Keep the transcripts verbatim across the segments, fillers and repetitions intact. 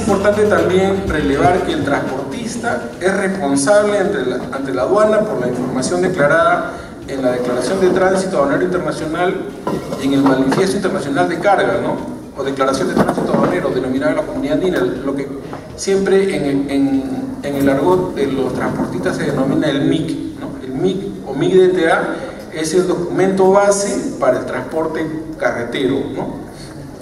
importante también relevar que el transportista es responsable ante la, ante la aduana por la información declarada en la Declaración de Tránsito Aduanero Internacional y en el Manifiesto Internacional de Carga, ¿no? O Declaración de Tránsito Aduanero, denominada la Comunidad Andina, lo que siempre en, en, en el argot de los transportistas se denomina el M I C, ¿no? El M I C o M I C D T A es el documento base para el transporte carretero, ¿no?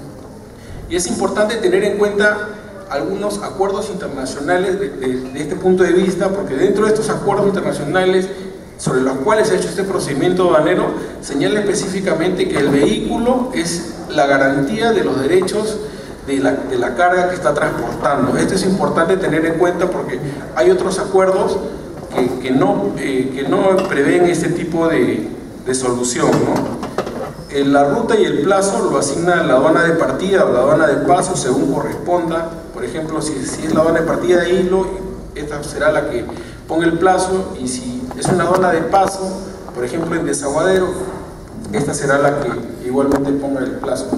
Y es importante tener en cuenta algunos acuerdos internacionales de, de, de este punto de vista, porque dentro de estos acuerdos internacionales sobre los cuales se ha hecho este procedimiento aduanero, señala específicamente que el vehículo es la garantía de los derechos de la, de la carga que está transportando. Esto es importante tener en cuenta porque hay otros acuerdos que, que, no, eh, que no prevén este tipo de, de solución, ¿no? La ruta y el plazo lo asigna la aduana de partida o la aduana de paso según corresponda. Por ejemplo, si, si es la aduana de partida de hilo, esta será la que ponga el plazo, y si es una aduana de paso, por ejemplo en desaguadero, esta será la que igualmente ponga el plazo.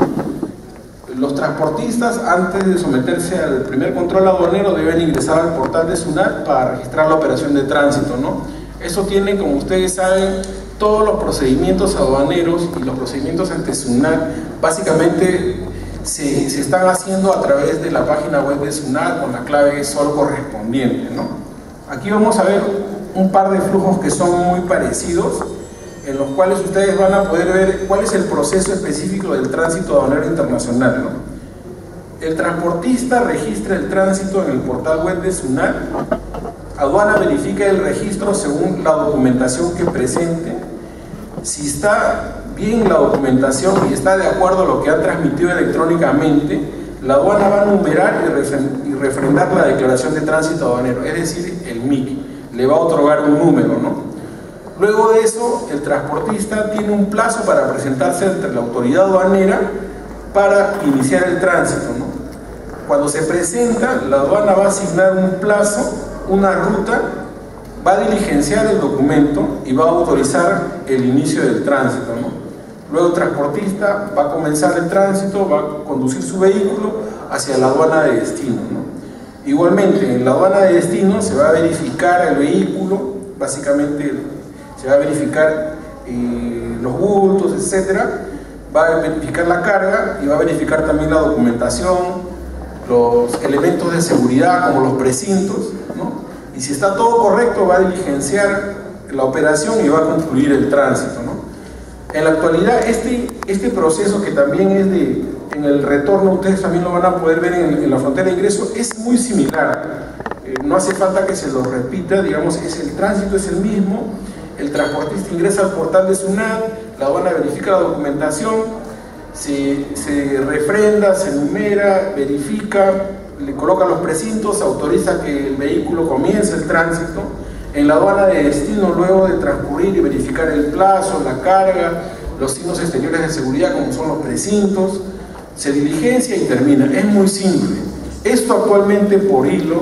Los transportistas, antes de someterse al primer control aduanero, deben ingresar al portal de SUNAT para registrar la operación de tránsito, ¿no? Eso tiene, como ustedes saben, todos los procedimientos aduaneros y los procedimientos ante SUNAT básicamente se, se están haciendo a través de la página web de SUNAT con la clave S O L correspondiente, ¿no? Aquí vamos a ver un par de flujos que son muy parecidos, en los cuales ustedes van a poder ver cuál es el proceso específico del tránsito aduanero internacional, ¿no? El transportista registra el tránsito en el portal web de SUNAT. Aduana verifica el registro según la documentación que presente. Si está bien la documentación y está de acuerdo a lo que ha transmitido electrónicamente, la aduana va a numerar y refrendar la declaración de tránsito aduanero, es decir, el M I C, le va a otorgar un número, ¿no? Luego de eso, el transportista tiene un plazo para presentarse ante la autoridad aduanera para iniciar el tránsito, ¿no? Cuando se presenta, la aduana va a asignar un plazo, una ruta, va a diligenciar el documento y va a autorizar el inicio del tránsito, ¿no? Luego el transportista va a comenzar el tránsito, va a conducir su vehículo hacia la aduana de destino, ¿no? Igualmente, en la aduana de destino se va a verificar el vehículo, básicamente se va a verificar eh, los bultos, etcétera, va a verificar la carga y va a verificar también la documentación, los elementos de seguridad como los precintos, ¿no? Y si está todo correcto, va a diligenciar la operación y va a concluir el tránsito, ¿no? En la actualidad, este, este proceso, que también es de, en el retorno, ustedes también lo van a poder ver en, en la frontera de ingreso, es muy similar. Eh, no hace falta que se lo repita, digamos, es el tránsito es el mismo. El transportista ingresa al portal de SUNAT, la aduana verifica la documentación, se, se refrenda, se numera, verifica, le coloca los precintos, autoriza que el vehículo comience el tránsito. En la aduana de destino, luego de transcurrir y verificar el plazo, la carga, los signos exteriores de seguridad como son los precintos, se diligencia y termina. Es muy simple. Esto actualmente por hilo,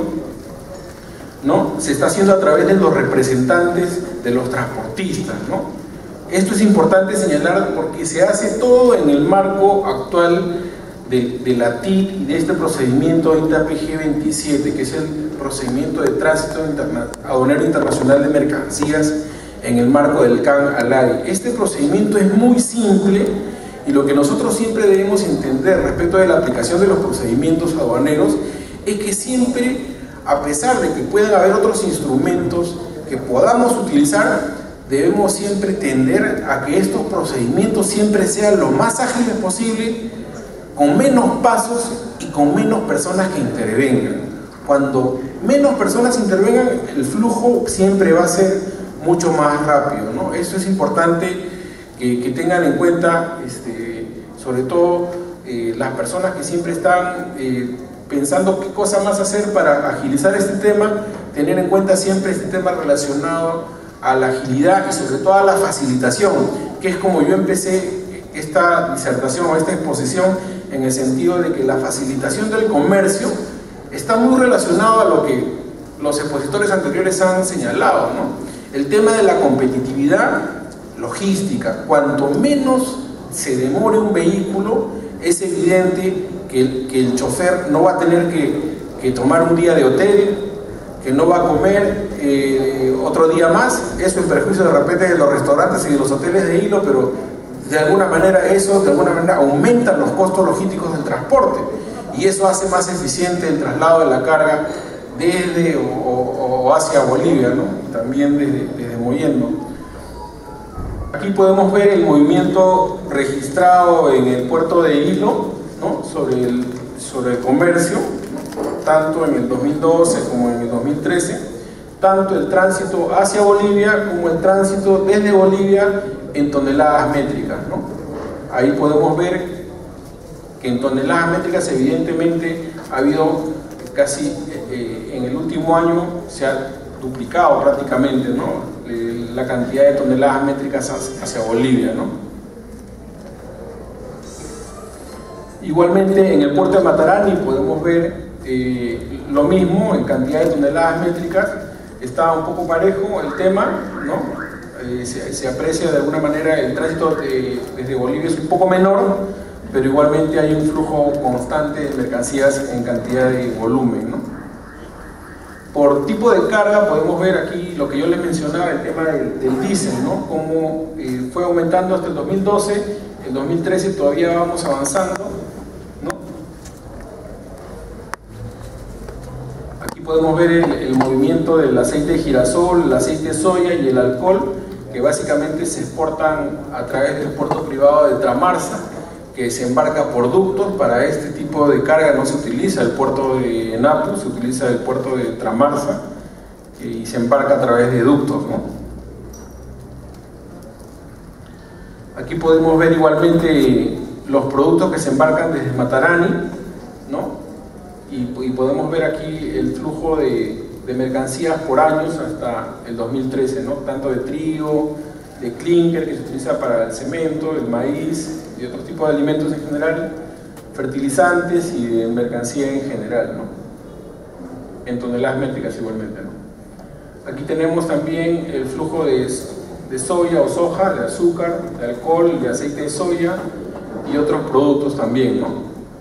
¿no?, se está haciendo a través de los representantes de los transportistas, ¿no? Esto es importante señalar porque se hace todo en el marco actual de, de la T I C y de este procedimiento I N T A P G veintisiete, que es el procedimiento de tránsito interna aduanero internacional de mercancías en el marco del C A N ALAI. Este procedimiento es muy simple y lo que nosotros siempre debemos entender respecto de la aplicación de los procedimientos aduaneros es que siempre, a pesar de que puedan haber otros instrumentos que podamos utilizar, debemos siempre tender a que estos procedimientos siempre sean lo más ágiles posible, con menos pasos y con menos personas que intervengan. Cuando menos personas intervengan, el flujo siempre va a ser mucho más rápido, ¿no? Eso es importante que, que tengan en cuenta, este, sobre todo eh, las personas que siempre están eh, pensando qué cosa más hacer para agilizar este tema, tener en cuenta siempre este tema relacionado a la agilidad y sobre todo a la facilitación, que es como yo empecé esta disertación o esta exposición, en el sentido de que la facilitación del comercio está muy relacionado a lo que los expositores anteriores han señalado, ¿no? El tema de la competitividad logística. Cuanto menos se demore un vehículo es evidente que el, que el chofer no va a tener que, que tomar un día de hotel, que no va a comer eh, otro día más, eso en perjuicio de repente de los restaurantes y de los hoteles de hilo, pero de alguna manera eso, de alguna manera aumentan los costos logísticos del transporte, y eso hace más eficiente el traslado de la carga desde o, o, o hacia Bolivia, ¿no? También desde, desde Mollendo. Aquí podemos ver el movimiento registrado en el puerto de Hilo, ¿no? sobre, el, sobre el comercio, tanto en el dos mil doce como en el dos mil trece, tanto el tránsito hacia Bolivia como el tránsito desde Bolivia en toneladas métricas, ¿no? Ahí podemos ver que en toneladas métricas evidentemente ha habido casi, eh, en el último año se ha duplicado prácticamente, ¿no? Eh, la cantidad de toneladas métricas hacia, hacia Bolivia, ¿no? Igualmente en el puerto de Matarani podemos ver eh, lo mismo en cantidad de toneladas métricas, está un poco parejo el tema, ¿no? Eh, se, se aprecia de alguna manera el tránsito de, desde Bolivia es un poco menor, pero igualmente hay un flujo constante de mercancías en cantidad de volumen, ¿no? Por tipo de carga podemos ver aquí lo que yo les mencionaba, el tema del, del diésel, ¿no? Cómo eh, fue aumentando hasta el dos mil doce, el dos mil trece todavía vamos avanzando, ¿no? Aquí podemos ver el, el movimiento del aceite de girasol, el aceite de soya y el alcohol, que básicamente se exportan a través del puerto privado de Tramarza, que se embarca por ductos. Para este tipo de carga no se utiliza el puerto de Napu, se utiliza el puerto de Tramarza y se embarca a través de ductos, ¿no? Aquí podemos ver igualmente los productos que se embarcan desde Matarani, ¿no? Y, y podemos ver aquí el flujo de, de mercancías por años hasta el dos mil trece, ¿no? Tanto de trigo, de clinker que se utiliza para el cemento, el maíz y otros tipos de alimentos en general, fertilizantes y de mercancía en general, ¿no? En toneladas métricas igualmente, ¿no? Aquí tenemos también el flujo de, de soya o soja, de azúcar, de alcohol, de aceite de soya y otros productos también, ¿no?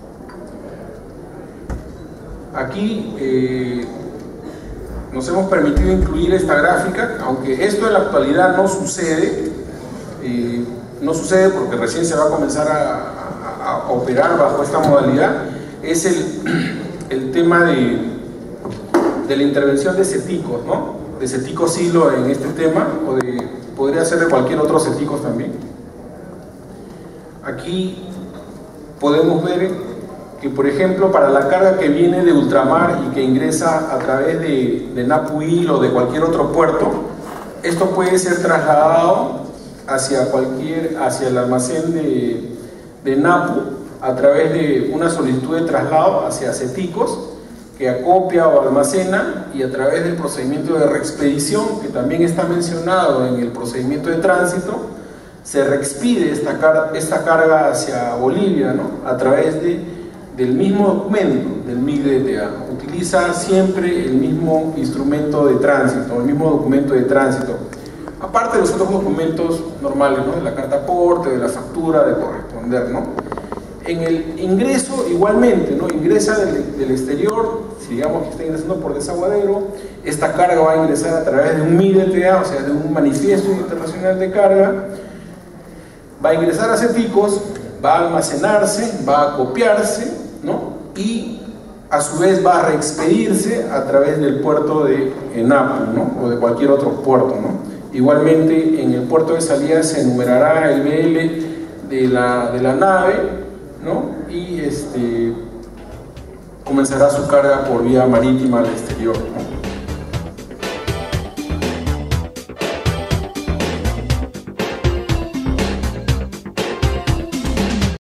Aquí eh, nos hemos permitido incluir esta gráfica, aunque esto en la actualidad no sucede, eh, no sucede porque recién se va a comenzar a, a, a operar bajo esta modalidad, es el, el tema de, de la intervención de ceticos, ¿no? De ceticos hilo en este tema, o de, podría ser de cualquier otro ceticos también. Aquí podemos ver que, por ejemplo, para la carga que viene de ultramar y que ingresa a través de, de Napu Hilo o de cualquier otro puerto, esto puede ser trasladado hacia cualquier, hacia el almacén de, de Napu a través de una solicitud de traslado hacia ceticos, que acopia o almacena, y a través del procedimiento de reexpedición, que también está mencionado en el procedimiento de tránsito, se reexpide esta, car esta carga hacia Bolivia, ¿no? A través de, del mismo documento, del M I G D T A. Utiliza siempre el mismo instrumento de tránsito, el mismo documento de tránsito, aparte de los otros documentos normales, ¿no? De la carta aporte, de la factura, de corresponder, ¿no? En el ingreso igualmente, ¿no? Ingresa del, del exterior, si digamos que está ingresando por desaguadero, esta carga va a ingresar a través de un M I D T A, o sea, de un manifiesto internacional de carga, va a ingresar a ceticos, va a almacenarse, va a copiarse, ¿no? Y a su vez va a reexpedirse a través del puerto de Napu, ¿no? O de cualquier otro puerto, ¿no? Igualmente en el puerto de salida se enumerará el B L de la, de la nave, ¿no? Y este, comenzará su carga por vía marítima al exterior, ¿no?